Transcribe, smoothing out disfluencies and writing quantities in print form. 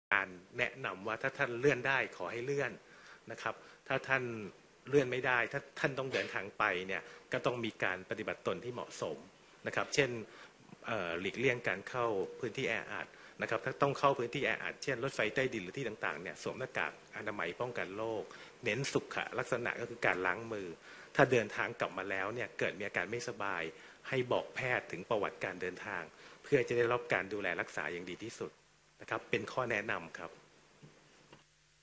การแนะนำว่าถ้าท่านเลื่อนได้ขอให้เลื่อนนะครับถ้าท่านเลื่อนไม่ได้ถ้าท่านต้องเดินทางไปเนี่ยก็ต้องมีการปฏิบัติตนที่เหมาะสมนะครับเช่นหลีกเลี่ยงการเข้าพื้นที่แออัดนะครับถ้าต้องเข้าพื้นที่แออัดเช่นรถไฟใต้ดินหรือที่ต่างๆเนี่ยสวมหน้ากากอนามัยป้องกันโรคเน้นสุขลักษณะก็คือการล้างมือถ้าเดินทางกลับมาแล้วเนี่ยเกิดมีอาการไม่สบายให้บอกแพทย์ถึงประวัติการเดินทางเพื่อจะได้รับการดูแลรักษาอย่างดีที่สุดนะครับเป็นข้อแนะนำครับ